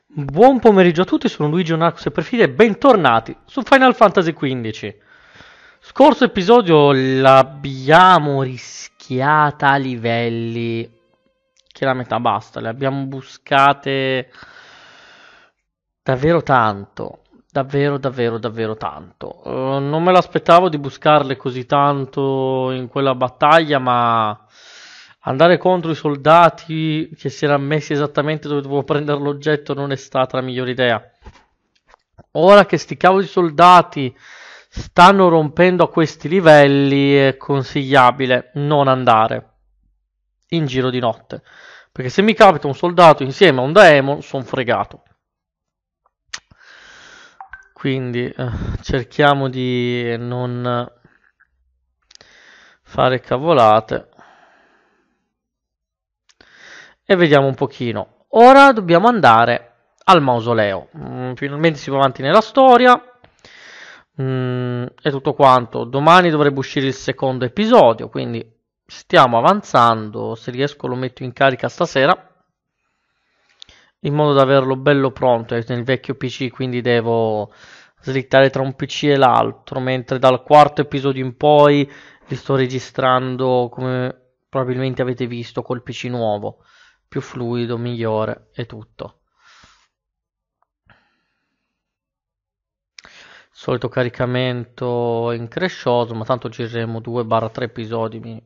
Buon pomeriggio a tutti, sono Luigi Onax e Perfide e bentornati su Final Fantasy XV. Scorso episodio l'abbiamo rischiata a livelli che la metà basta, le abbiamo buscate davvero tanto, davvero tanto. Non me l'aspettavo di buscarle così tanto in quella battaglia, ma andare contro i soldati che si erano messi esattamente dove dovevo prendere l'oggetto non è stata la migliore idea. Ora che sti cavoli soldati stanno rompendo a questi livelli, è consigliabile non andare in giro di notte. Perché se mi capita un soldato insieme a un daemon, sono fregato. Quindi cerchiamo di non fare cavolate. E vediamo un pochino. Ora dobbiamo andare al mausoleo. Finalmente si va avanti nella storia. E tutto quanto. Domani dovrebbe uscire il secondo episodio, quindi stiamo avanzando. Se riesco lo metto in carica stasera, in modo da averlo bello pronto. È nel vecchio PC, quindi devo slittare tra un PC e l'altro, mentre dal quarto episodio in poi li sto registrando, come probabilmente avete visto, col PC nuovo, più fluido, migliore e tutto. Solito caricamento increscioso, ma tanto gireremo 2-3 episodi.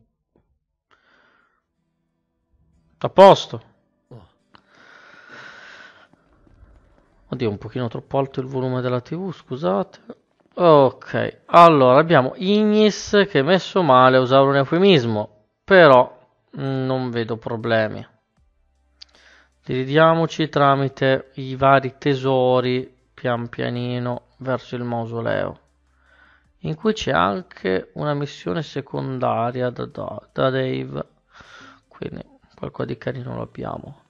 A posto. Oddio, un pochino troppo alto il volume della TV, scusate. Ok, allora abbiamo Ignis che è messo male a usare un eufemismo, però non vedo problemi. Dirigiamoci tramite i vari tesori pian pianino verso il mausoleo, in cui c'è anche una missione secondaria da Dave, quindi qualcosa di carino lo abbiamo.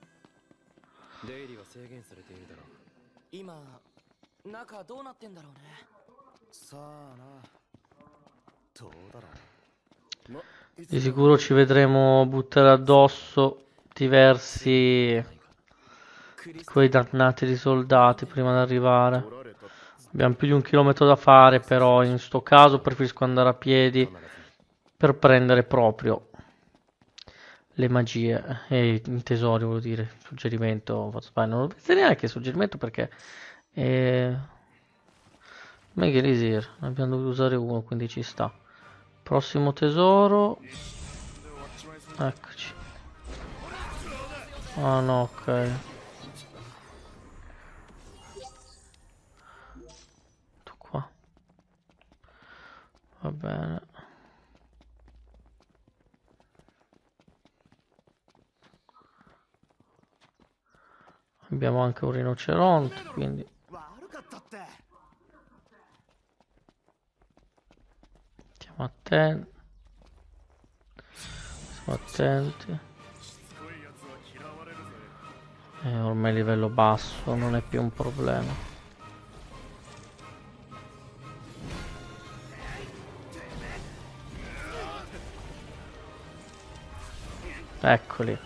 今中どうなってんだろうね。さあな。どうだろう。 Di sicuro ci vedremo buttare addosso diversi quei dannati di soldati prima di arrivare. Abbiamo più di 1 chilometro da fare, però in sto caso preferisco andare a piedi per prendere proprio le magie e i tesori, volevo dire. Suggerimento, non lo vedete neanche il suggerimento perché Mega Elisir, ne abbiamo dovuto usare uno, quindi ci sta. Prossimo tesoro, eccoci. Ah no, ok. Tu qua. Va bene. Abbiamo anche un rinoceronte, quindi stiamo attenti. Stiamo attenti. Ormai livello basso non è più un problema. Eccoli.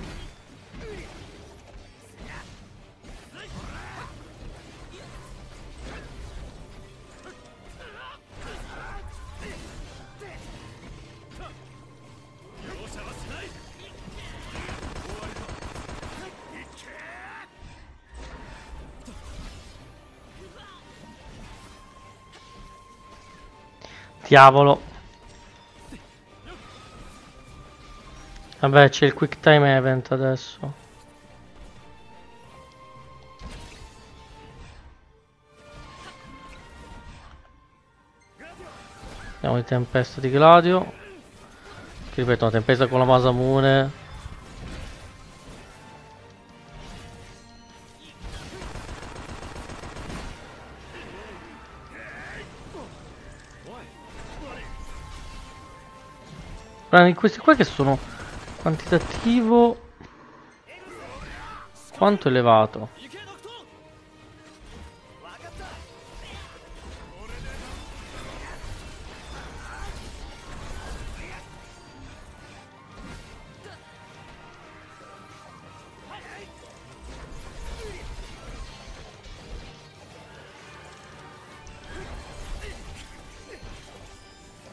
Diavolo. Vabbè, c'è il quick time event adesso. Andiamo di tempesta di Gladio. Che ripeto, una tempesta con la Masamune. Questi qua che sono quantitativo quanto elevato.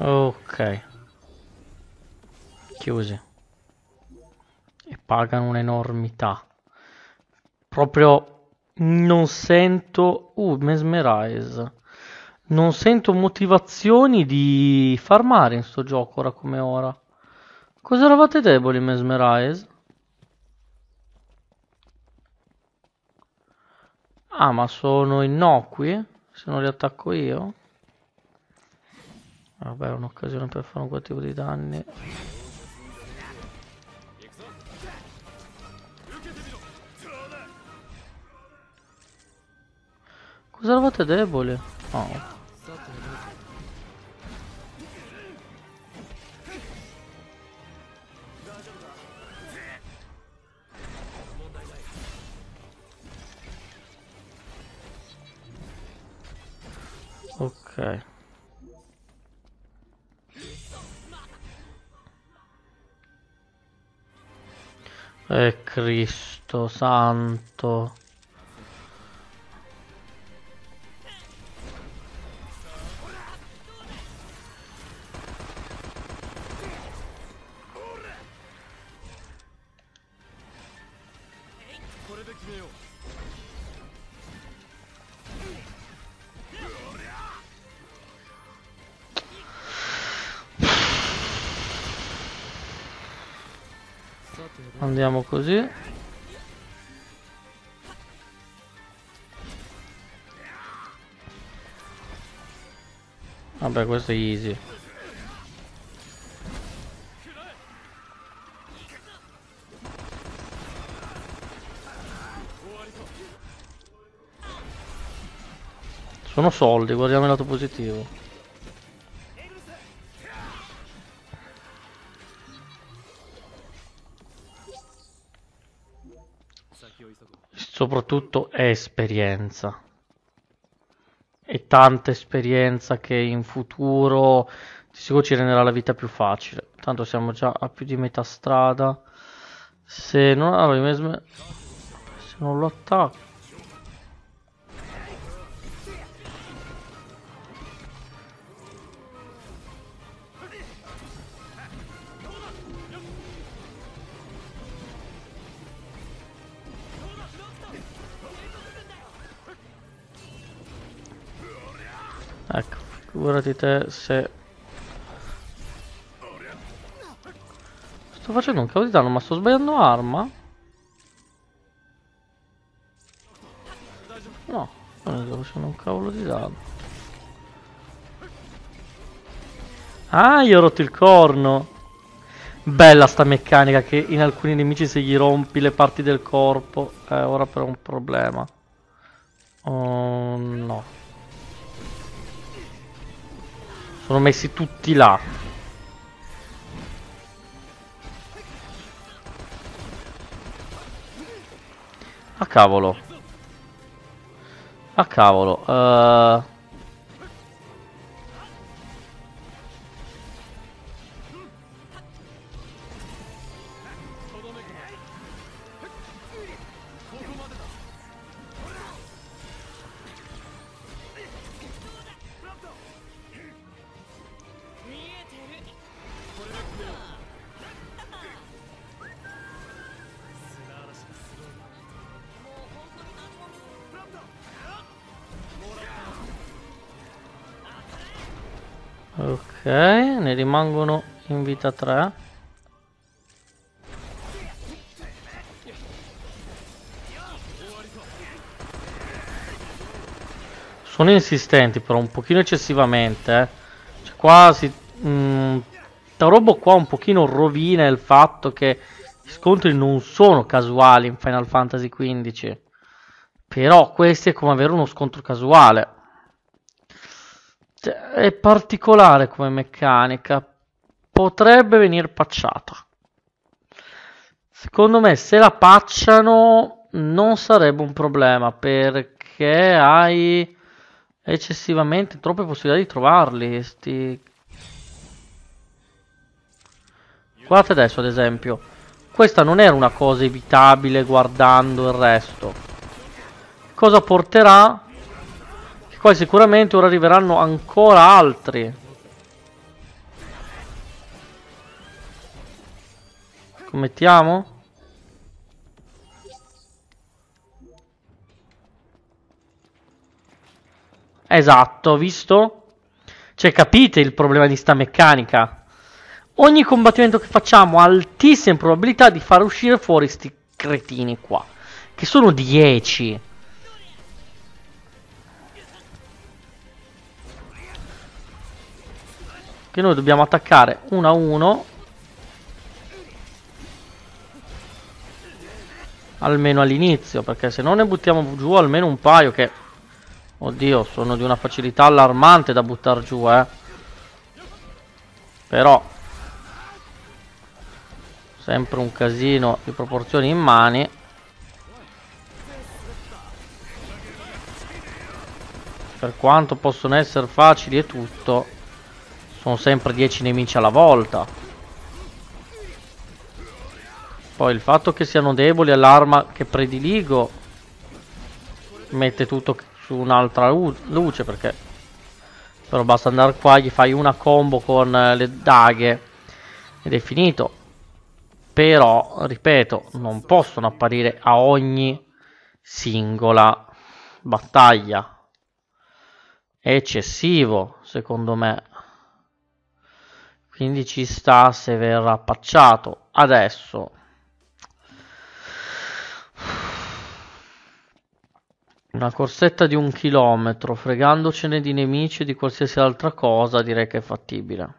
Ok. Chiusi. E pagano un'enormità. Proprio non sento... Mesmerize. Non sento motivazioni di farmare in sto gioco ora come ora. Cosa eravate deboli, Mesmerize? Ah, ma sono innocui? Se non li attacco io? Vabbè, è un'occasione per fare un quel tipo di danni. Cosa eravate deboli? Oh. Ok. Cristo santo. Andiamo così. Vabbè, questo è easy. Sono soldi, guardiamo il lato positivo. Soprattutto è esperienza. E tanta esperienza che in futuro di sicuro ci renderà la vita più facile. Tanto siamo già a più di metà strada. Se non, allora, se non lo attacco. Ecco, figurati te se... Sto facendo un cavolo di danno, ma sto sbagliando arma? No, non sto facendo un cavolo di danno. Ah, io ho rotto il corno. Bella sta meccanica che in alcuni nemici se gli rompi le parti del corpo. Ora però è un problema. Oh no. Sono messi tutti là. Ah cavolo. Ah cavolo. Ok, ne rimangono in vita 3. Sono insistenti però un pochino eccessivamente. Cioè quasi... sta roba qua un pochino rovina il fatto che gli scontri non sono casuali in Final Fantasy XV. Però questi è come avere uno scontro casuale. È particolare come meccanica. Potrebbe venire patchata. Secondo me se la patchano non sarebbe un problema perché hai eccessivamente troppe possibilità di trovarli. Guardate adesso ad esempio. Questa non era una cosa evitabile guardando il resto. Cosa porterà? Che poi sicuramente ora arriveranno ancora altri. Scommettiamo? Esatto, visto? Cioè, capite il problema di sta meccanica? Ogni combattimento che facciamo ha altissime probabilità di far uscire fuori sti cretini qua, che sono 10. Che noi dobbiamo attaccare uno a uno. Almeno all'inizio, perché se non ne buttiamo giù almeno un paio che... Oddio, sono di una facilità allarmante da buttare giù, Però... sempre un casino di proporzioni in mani. Per quanto possono essere facili e tutto, sono sempre 10 nemici alla volta. Poi il fatto che siano deboli all'arma che prediligo mette tutto su un'altra luce, perché però basta andare qua, gli fai una combo con le daghe ed è finito. Però, ripeto, non possono apparire a ogni singola battaglia. È eccessivo, secondo me. Quindi ci sta se verrà patchato. Adesso... una corsetta di 1 chilometro, fregandocene di nemici e di qualsiasi altra cosa, direi che è fattibile.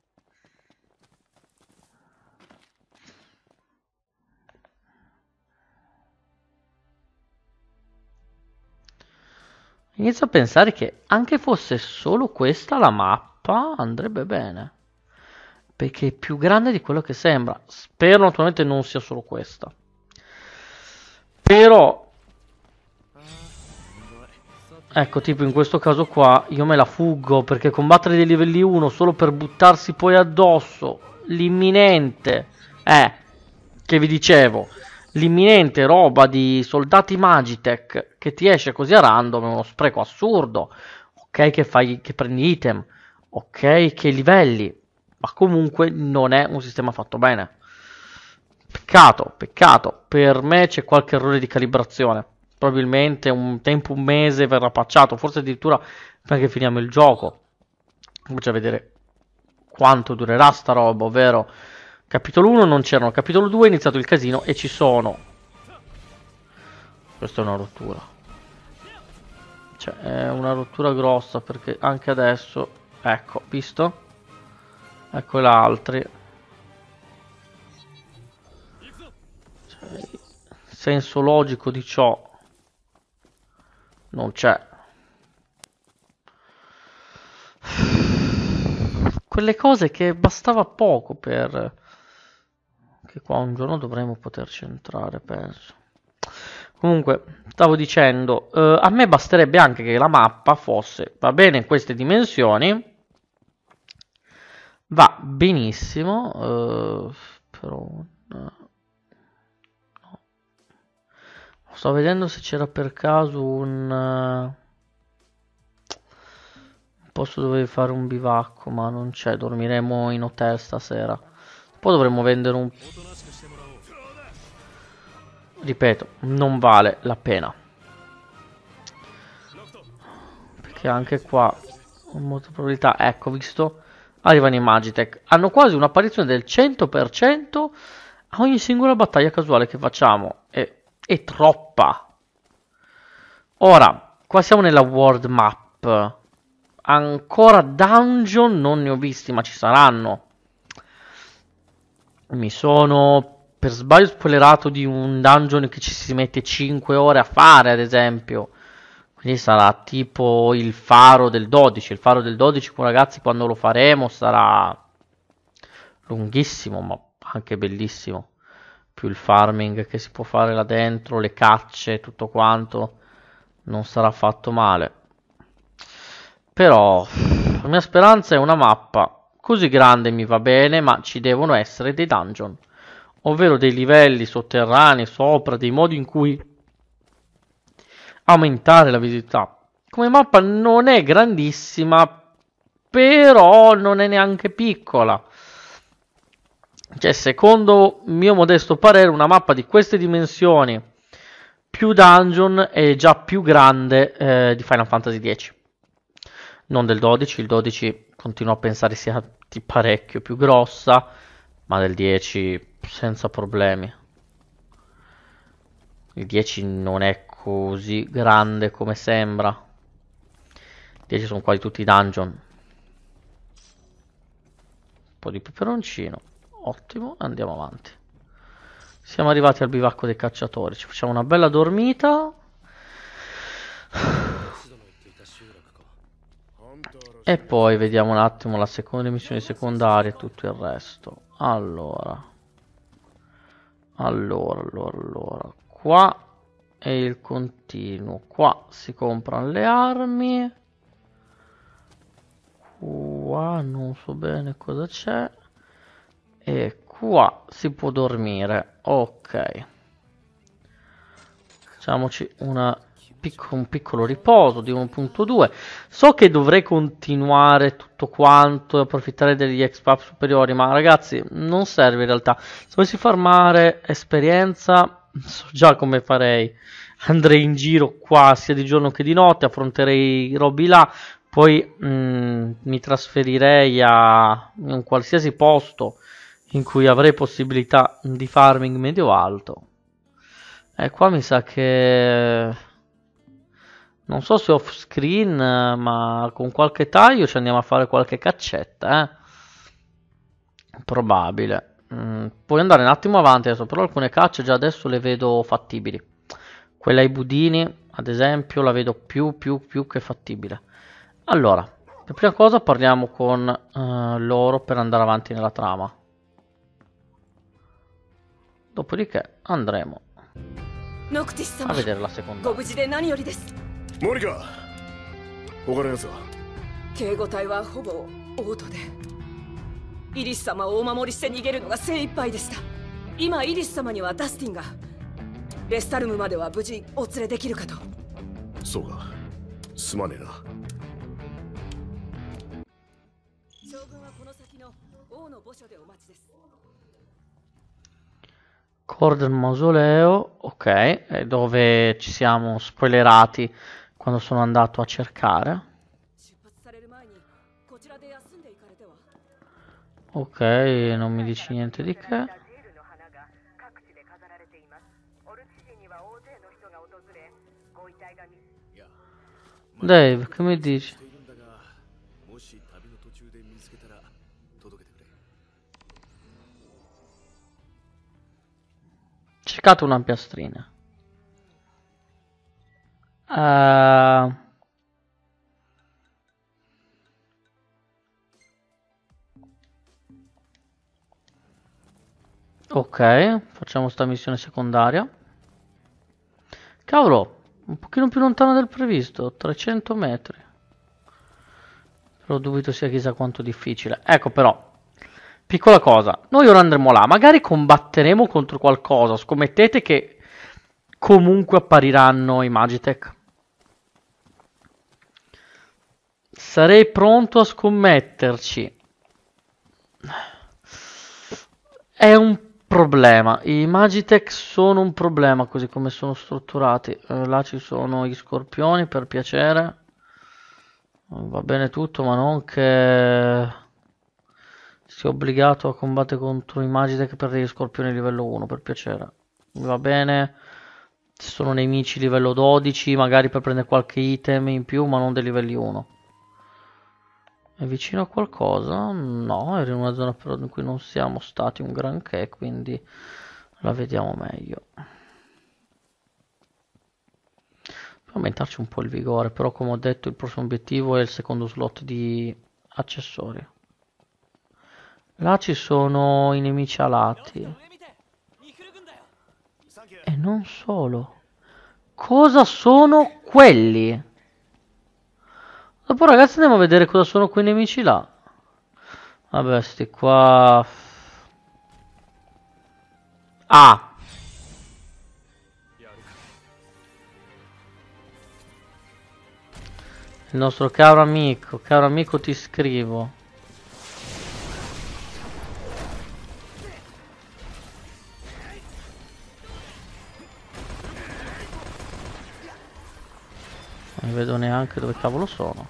Inizio a pensare che anche fosse solo questa la mappa andrebbe bene, perché è più grande di quello che sembra. Spero naturalmente non sia solo questa. Però... ecco, tipo in questo caso qua io me la fuggo, perché combattere dei livelli 1 solo per buttarsi poi addosso l'imminente, che vi dicevo, l'imminente roba di soldati Magitech che ti esce così a random è uno spreco assurdo. Ok che prendi item, ok che livelli, ma comunque non è un sistema fatto bene. Peccato, peccato. Per me c'è qualche errore di calibrazione. Probabilmente un mese verrà patchato, forse addirittura prima che finiamo il gioco. Faccio vedere quanto durerà sta roba, ovvero capitolo 1 non c'erano, capitolo 2 è iniziato il casino e ci sono. Questa è una rottura. Cioè, è una rottura grossa, perché anche adesso, ecco, visto? Ecco l'altri. Cioè, il senso logico di ciò non c'è. Quelle cose che bastava poco per... che qua un giorno dovremo poterci entrare, penso. Comunque, stavo dicendo, a me basterebbe anche che la mappa fosse, va bene in queste dimensioni, va benissimo, però... no. Sto vedendo se c'era per caso un posto dove fare un bivacco, ma non c'è, dormiremo in hotel stasera. Poi dovremmo vendere un... ripeto, non vale la pena. Perché anche qua, con molta probabilità, ecco, visto, arrivano i Magitech. Hanno quasi un'apparizione del 100% a ogni singola battaglia casuale che facciamo. È troppa. Ora, qua siamo nella world map. Ancora dungeon non ne ho visti, ma ci saranno. Mi sono per sbaglio spoilerato di un dungeon che ci si mette 5 ore a fare, ad esempio. Quindi sarà tipo il faro del 12. Il faro del 12, ragazzi, quando lo faremo sarà lunghissimo, ma anche bellissimo. Più il farming che si può fare là dentro, le cacce, tutto quanto, non sarà fatto male. Però la mia speranza è una mappa così grande, mi va bene, ma ci devono essere dei dungeon, ovvero dei livelli sotterranei sopra, dei modi in cui aumentare la visibilità. Come mappa non è grandissima, però non è neanche piccola. Cioè, secondo mio modesto parere, una mappa di queste dimensioni più dungeon è già più grande di Final Fantasy X. Non del 12, il 12 continuo a pensare sia di parecchio più grossa, ma del 10 senza problemi. Il 10 non è così grande come sembra. Il 10 sono quasi tutti dungeon. Un po' di peperoncino. Ottimo, andiamo avanti. Siamo arrivati al bivacco dei cacciatori. Ci facciamo una bella dormita. E poi vediamo un attimo la seconda missione secondaria e tutto il resto. Allora. Qua è il continuo. Qua si comprano le armi. Qua non so bene cosa c'è. E qua si può dormire. Ok. Facciamoci un piccolo riposo di 1.2. So che dovrei continuare tutto quanto e approfittare degli exp superiori, ma ragazzi non serve in realtà. Se volessi farmare esperienza, so già come farei. Andrei in giro qua sia di giorno che di notte, affronterei i robi là, poi mi trasferirei a un qualsiasi posto in cui avrei possibilità di farming medio-alto. E qua mi sa che... non so se off screen, ma con qualche taglio ci andiamo a fare qualche caccetta, Probabile. Puoi andare un attimo avanti adesso, però alcune cacce già adesso le vedo fattibili. Quella ai budini, ad esempio, la vedo più che fattibile. Allora, per prima cosa parliamo con loro per andare avanti nella trama. Dopodiché andremo a vedere la seconda. モニカ、他のやつは警護隊はほぼオートで、イリス様をお守りして逃げるのが精一杯でした。今イリス様にはダスティンが、レスタルムまでは無事お連れできるかと。 そうか、すまねえな。 将軍はこの先の王の墓所でお待ちです。 Core del mausoleo, ok, dove ci siamo spoilerati quando sono andato a cercare. Ok, non mi dici niente di che. Dave, che mi dici? Cercate una piastrina. Ok, facciamo sta missione secondaria. Cavolo, un pochino più lontano del previsto, 300 metri. Però dubito sia chissà quanto difficile. Ecco però, piccola cosa, noi ora andremo là, magari combatteremo contro qualcosa, scommettete che comunque appariranno i Magitech. Sarei pronto a scommetterci. È un problema, i Magitech sono un problema così come sono strutturati. Là ci sono gli scorpioni, per piacere. Va bene tutto, ma non che sia obbligato a combattere contro i Magitech per degli scorpioni livello 1, per piacere. Va bene, ci sono nemici livello 12, magari per prendere qualche item in più, ma non dei livelli 1. È vicino a qualcosa? No, era in una zona però in cui non siamo stati un granché, quindi la vediamo meglio. Per aumentarci un po' il vigore, però come ho detto il prossimo obiettivo è il secondo slot di accessori. Là ci sono i nemici alati. E non solo. Cosa sono quelli? Dopo ragazzi andiamo a vedere cosa sono quei nemici là. Vabbè, sti qua... Ah! Il nostro caro amico ti scrivo. Non vedo neanche dove cavolo sono.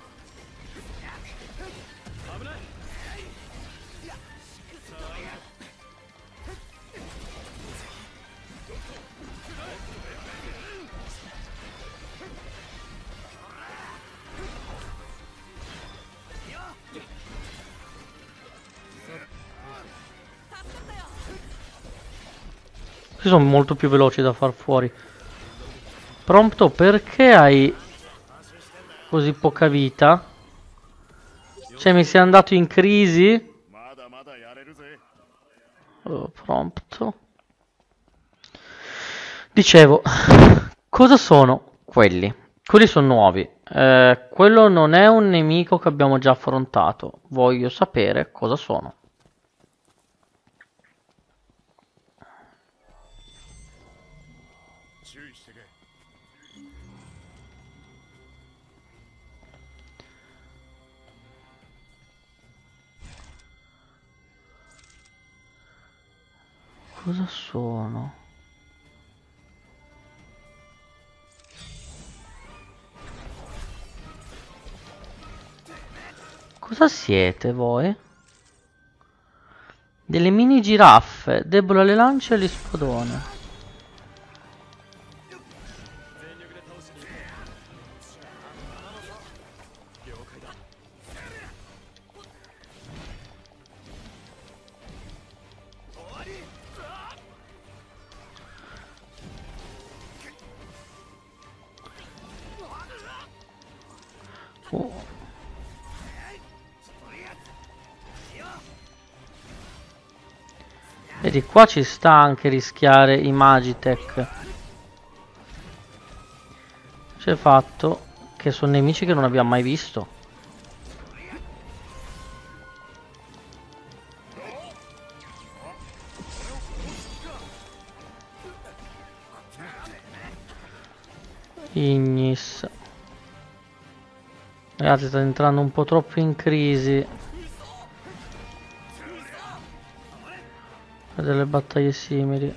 Questi sono molto più veloci da far fuori. Prompto, perché hai così poca vita? Cioè, mi sei andato in crisi? Oh, Prompto. Dicevo, cosa sono quelli? Quelli sono nuovi. Quello non è un nemico che abbiamo già affrontato. Voglio sapere cosa sono. Cosa sono? Cosa siete voi? Delle mini giraffe, debole alle lance e agli spadoni. Vedi, qua ci sta anche rischiare i Magitech. C'è il fatto che sono nemici che non abbiamo mai visto. Ignis. Ragazzi, sta entrando un po' troppo in crisi. Delle battaglie simili.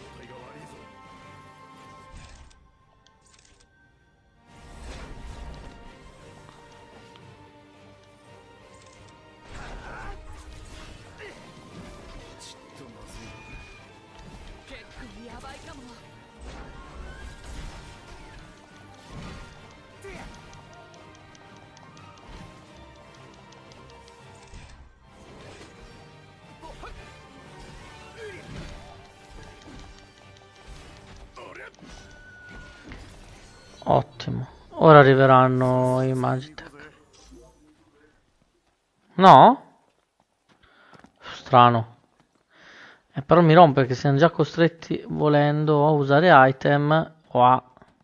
Ottimo. Ora arriveranno i Magitech. No? Strano. Però mi rompe che siamo già costretti, volendo, a usare item o a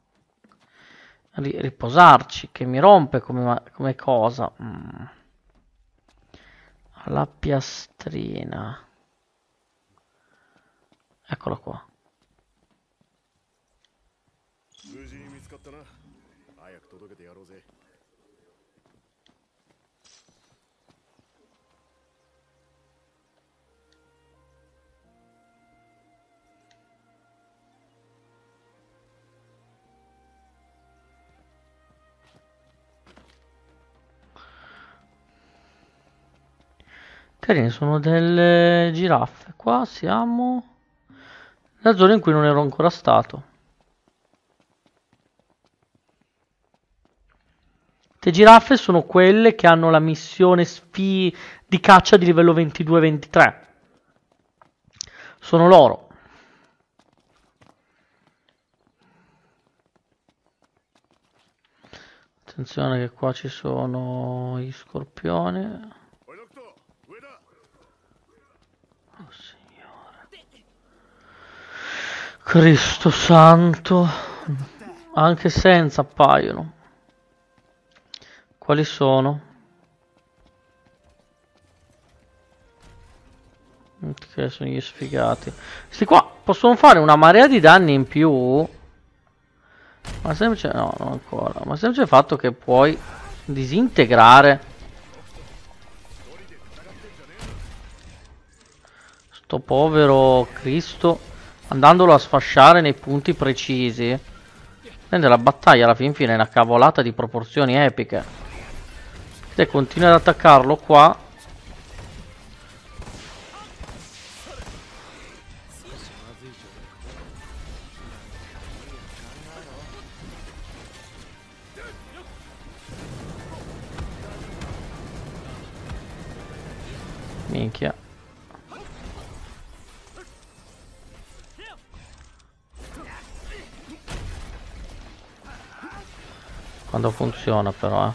riposarci. Che mi rompe come cosa. La piastrina. Eccola qua. Carine, sono delle giraffe. Qua siamo nella zona in cui non ero ancora stato. Le giraffe sono quelle che hanno la missione di caccia di livello 22-23. Sono loro. Attenzione che qua ci sono gli scorpioni. Oh Signore. Cristo santo. Anche senza appaiono. Quali sono? Ok, sono gli sfigati. Questi qua possono fare una marea di danni in più. Ma semplice... no, non ancora. Ma semplice il fatto che puoi disintegrare sto povero Cristo, andandolo a sfasciare nei punti precisi. rende la battaglia alla fin fine una cavolata di proporzioni epiche. Se continui ad attaccarlo qua, minchia. Quando funziona però,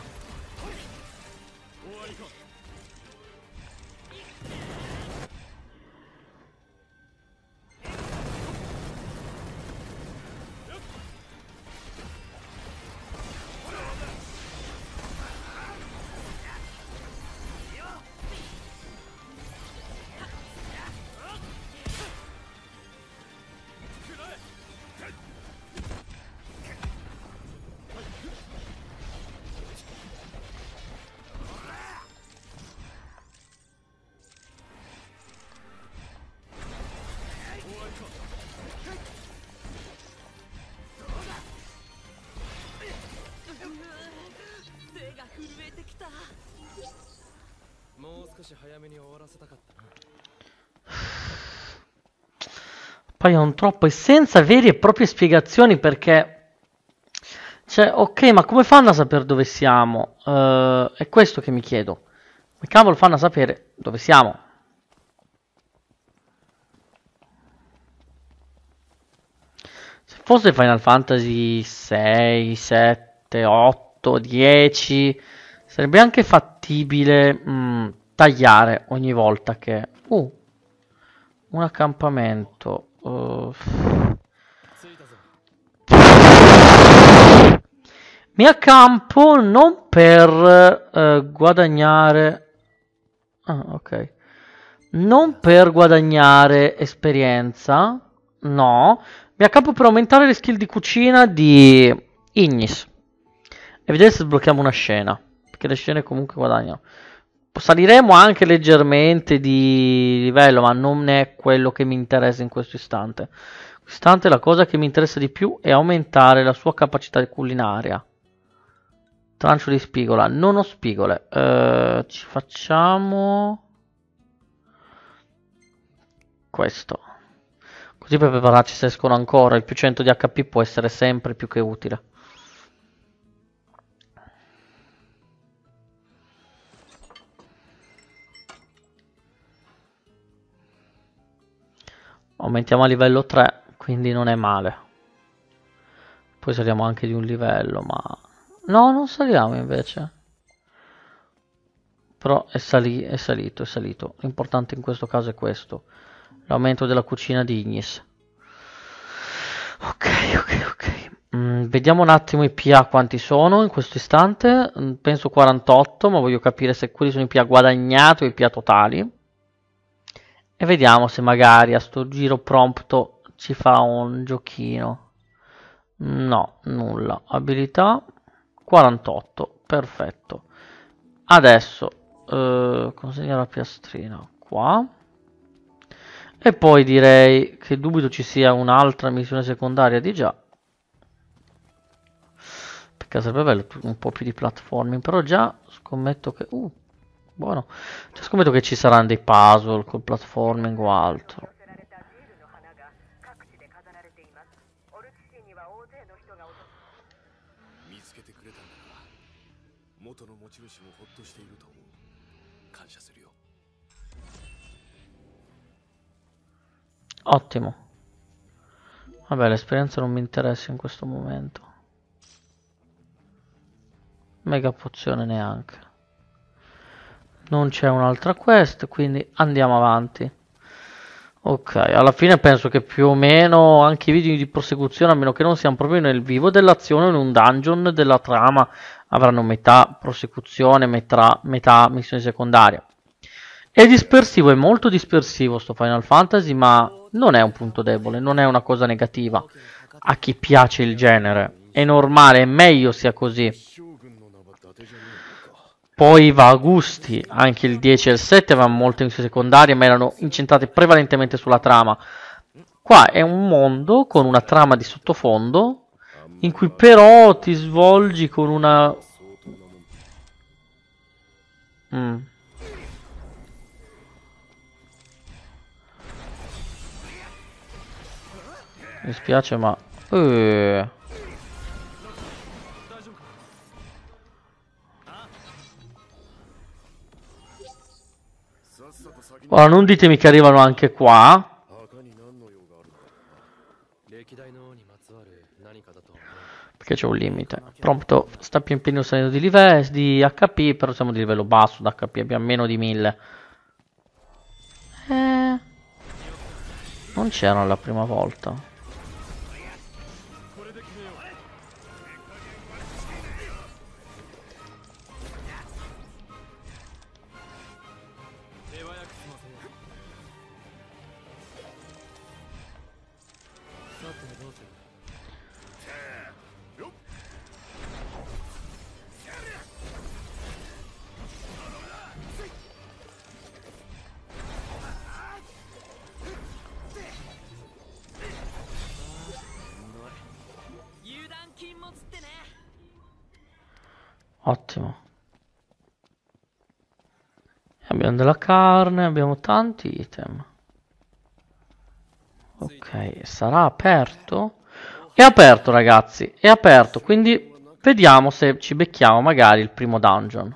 paiono troppo e senza vere e proprie spiegazioni, perché cioè, ok, ma come fanno a sapere dove siamo? È questo che mi chiedo. Come cavolo fanno a sapere dove siamo? Se fosse Final Fantasy 6, 7, 8, 10, sarebbe anche fattibile tagliare ogni volta che... un accampamento. Mi accampo non per guadagnare... Ah, ok. Non per guadagnare esperienza. No. Mi accampo per aumentare le skill di cucina di Ignis. E vedere se sblocchiamo una scena. Perché le scene comunque guadagnano. Saliremo anche leggermente di livello, ma non è quello che mi interessa in questo istante. In questo istante la cosa che mi interessa di più è aumentare la sua capacità culinaria. Trancio di spigola. Non ho spigole. Ci facciamo questo. Così per prepararci se escono ancora. Il più 100 di HP può essere sempre più che utile. Aumentiamo a livello 3, quindi non è male. Poi saliamo anche di un livello, ma... No, non saliamo invece. Però è salito. L'importante in questo caso è questo. L'aumento della cucina di Ignis. Ok. Vediamo un attimo i PA quanti sono in questo istante. Penso 48, ma voglio capire se quelli sono i PA guadagnati o i PA totali. E vediamo se magari a sto giro prompto ci fa un giochino. No, nulla. Abilità 48, perfetto. Adesso consegna la piastrina qua. E poi direi che dubito ci sia un'altra missione secondaria di già. Perché sarebbe bello un po' più di platforming, però già scommetto che... buono. Cioè, scommetto che ci saranno dei puzzle col platforming o altro. Ottimo. Vabbè, l'esperienza non mi interessa in questo momento. Mega pozione neanche. Non c'è un'altra quest, quindi andiamo avanti. Ok, alla fine penso che più o meno anche i video di prosecuzione, a meno che non siamo proprio nel vivo dell'azione o in un dungeon della trama, avranno metà prosecuzione, metà missione secondaria. È dispersivo, è molto dispersivo sto Final Fantasy, ma non è un punto debole, non è una cosa negativa. A chi piace il genere, è normale, è meglio sia così. Poi va a gusti, anche il 10 e il 7 avevano molte missioni secondarie, ma erano incentrate prevalentemente sulla trama. Qua è un mondo con una trama di sottofondo, in cui però ti svolgi con una... 相当なもん Mm. Mi spiace ma... さっさと先に Ora non ditemi che arrivano anche qua. 墓に何の用があるのか歴代の王にまつわる何かだと思う Perché c'è un limite. Prompto sta più impegno salendo di livello di HP, però siamo di livello basso d'HP, abbiamo meno di 1000. Non c'erano la prima volta. 手早く済ませようさてどうする油断禁物ってね Ottimo. Abbiamo della carne, abbiamo tanti item. Ok, sarà aperto? È aperto, ragazzi, è aperto, quindi vediamo se ci becchiamo magari il primo dungeon.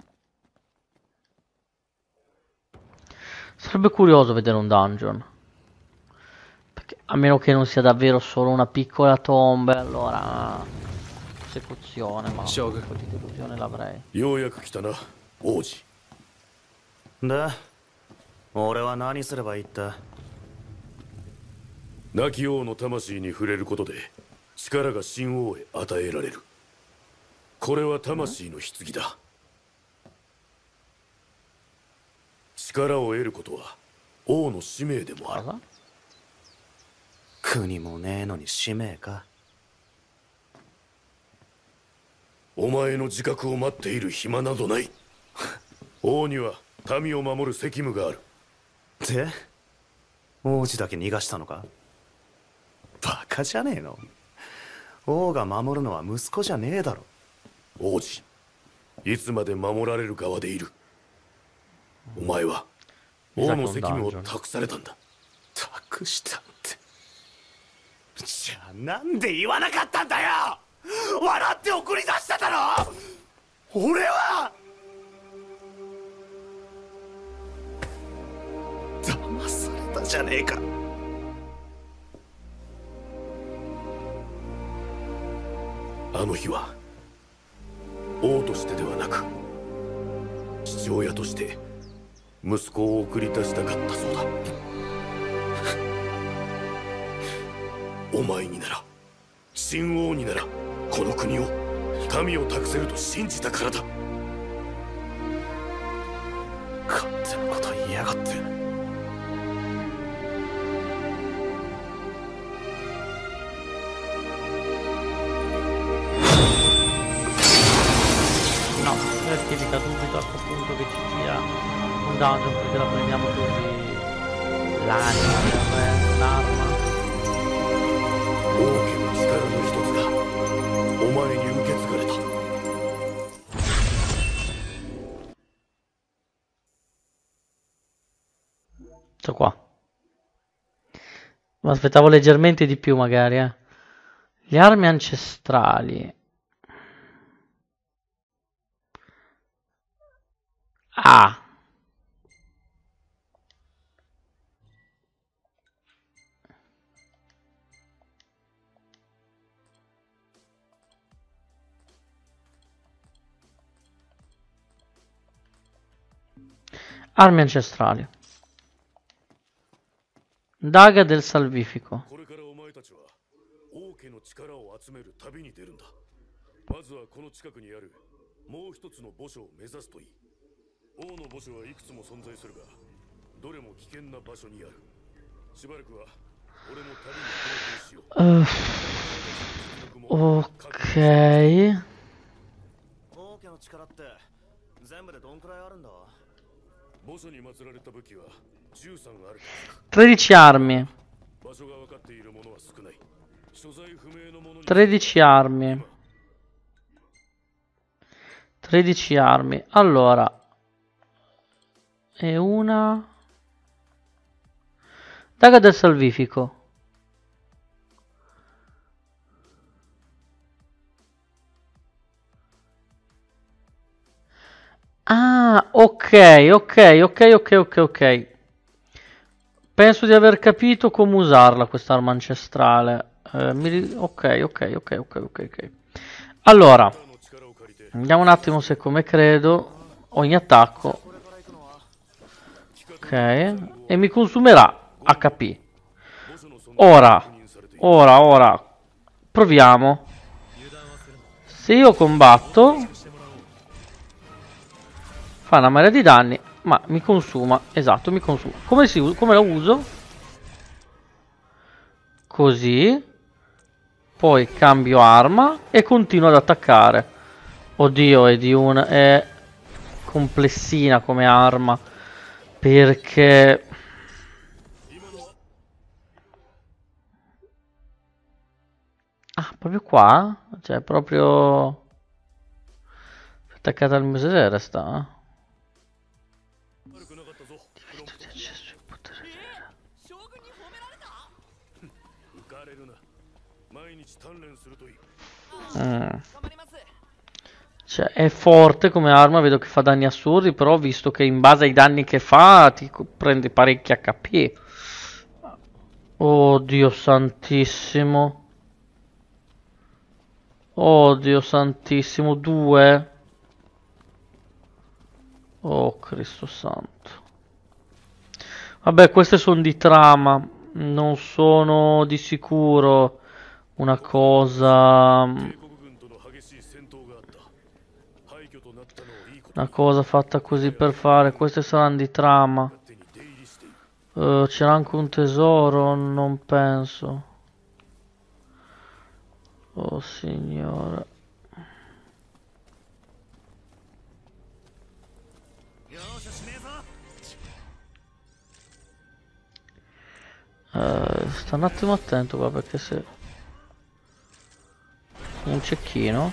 Sarebbe curioso vedere un dungeon. Perché, a meno che non sia davvero solo una piccola tomba, allora... Esecuzione, ma un po' di delusione l'avrei. ようやく来たな王子で俺は何すればいいって亡き王の魂に触れることで力が新王へ与えられるこれは魂の棺だ力を得ることは王の使命でもある Cosa? 国もねえのに使命かお前の自覚を待っている暇などない王には民を守る責務があるで王子だけ逃がしたのかバカじゃねえの王が守るのは息子じゃねえだろ王子いつまで守られる側でいるお前は王の責務を託されたんだ託したってじゃあなんで言わなかったんだよ笑って送り出しただろ俺は騙されたじゃねえかあの日は王としてではなく父親として息子を送り出したかったそうだお前になら新王にならこの国を民を託せると信じたからだ勝手なこと言いやがって No, certifica subito a questo punto che ci sia un dungeon perché la prendiamo così l'anima per l'arma 王家の力の一つがお前に受け継がれた Sto qua. Mi aspettavo leggermente di più magari, eh. Le armi ancestrali. Ah. Armi ancestrali. Daga del salvifico. これからお前たちは王家の力を集める旅に出るんだまずはこの近くにあるもう一つの墓所を目指すといい王の墓所はいくつも存在するがどれも危険な場所にあるしばらくは俺も旅に同行しよう Ok. 王家の力って全部でどんくらいあるんだ墓所に祀られた武器は13ある 13 armi. 場所が分かっているものは少ない所在不明のものに 13 armi. 13 armi. Allora. E una... Daga del salvifico. Ah, ok. Penso di aver capito come usarla quest'arma ancestrale. Ok. Allora, の力を借りて andiamo un attimo se come credo ogni attacco. Ok, e mi consumerà HP. ボスの存在 Ora, が確認されている ora, proviamo. Se io combatto, fa una marea di danni, ma mi consuma. Esatto, mi consuma. Come la uso? Così. Poi cambio arma e continuo ad attaccare. Oddio, è complessina come arma. Perché... Ah, proprio qua? Cioè, proprio... attaccata al museo sta. 悪くなかったぞフロンプ Di accesso in potere. 将軍に褒められた。 浮かれるな毎日鍛錬するといい Mm. 頑張ります。 Cioè, è forte come arma, vedo che fa danni assurdi, però ho visto che in base ai danni che fa ti prende parecchi HP. Oddio santissimo. Oddio santissimo, 2. Oh Cristo santo. Vabbè, queste sono di trama, non sono di sicuro una cosa... 帝国軍との激しい戦闘があった廃墟となったのをいいこと Una cosa fatta così per fare. Queste saranno di trama. 勝手に出入りしている C'era anche un tesoro? Non penso. Oh signore. よーし、指名ぞ。 Sta un attimo attento qua perché se... Un cecchino.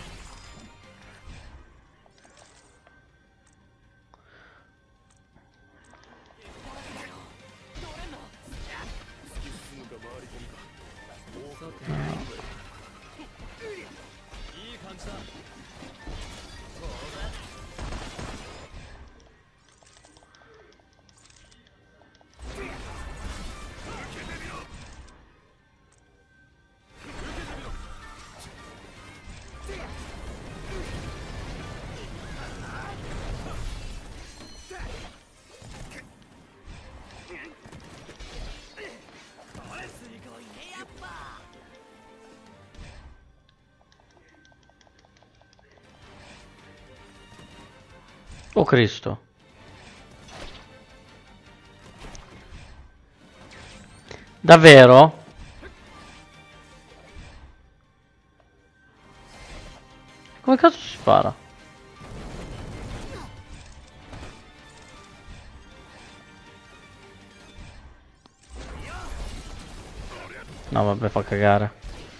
Oh Cristo. Davvero? Come cazzo si spara? No vabbè, fa cagare.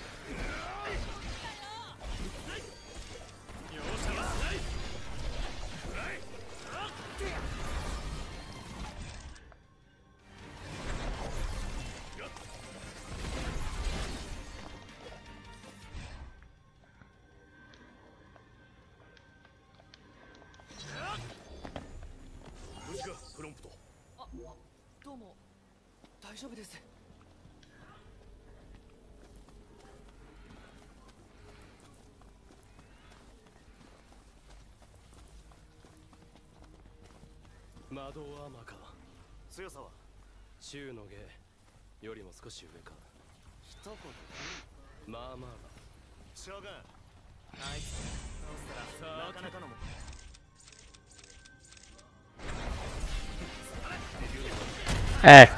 Ecco.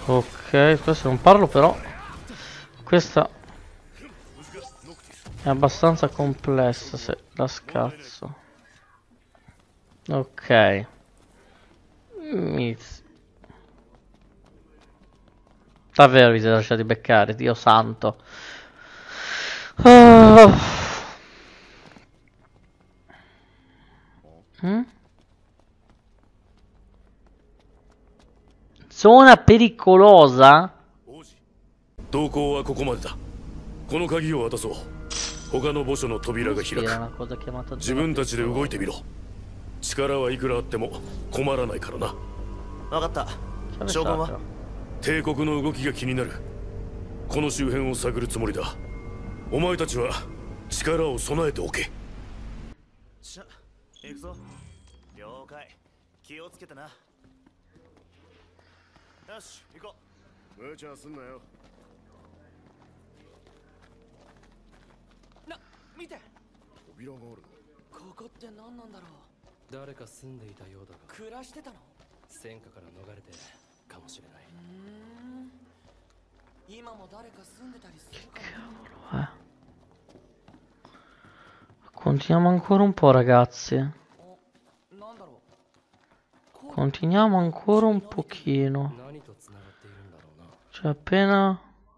Ok, questo non parlo però. Questa è abbastanza complessa se la scazzo. Ok. Davvero vi siete lasciati beccare, Dio santo. Zona pericolosa? 同行はここまでだ。この鍵を渡そう。他の墓所の扉が開く。 Era una cosa chiamata 自分たちで動いてみろ。力はいくらあっても困らないからな。 分かった。 Chiave 将軍は sacra. 帝国の動きが気になる。この周辺を探るつもりだ。お前たちは力を備えておけ。 しゃ、行くぞ。了解。気をつけてな。よし、行こう。無茶すんなよ。見て。 扉がある。 ここって何なんだろう。誰か住んでいたようだが。暮らしてたの？戦火から逃れてかもしれない。今も誰か住んでたりするかも。 Continuiamo ancora un po', ragazzi. Continuiamo ancora un pochino. Cioè appena...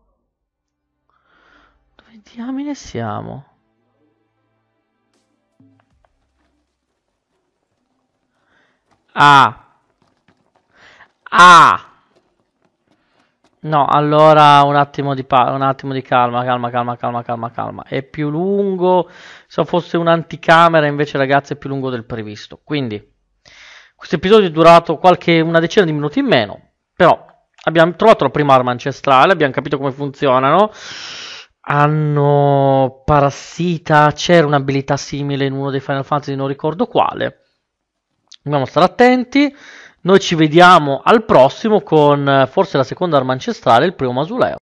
Dove diamine siamo? Ah! Ah! No, allora un attimo di calma, calma. È più lungo, se fosse un'anticamera invece ragazzi è più lungo del previsto. Quindi questo episodio è durato una decina di minuti in meno, però abbiamo trovato la prima arma ancestrale, abbiamo capito come funzionano. Hanno parassita, c'era un'abilità simile in uno dei Final Fantasy, non ricordo quale. Dobbiamo stare attenti. Noi ci vediamo al prossimo con forse la seconda arma ancestrale e il primo mausoleo.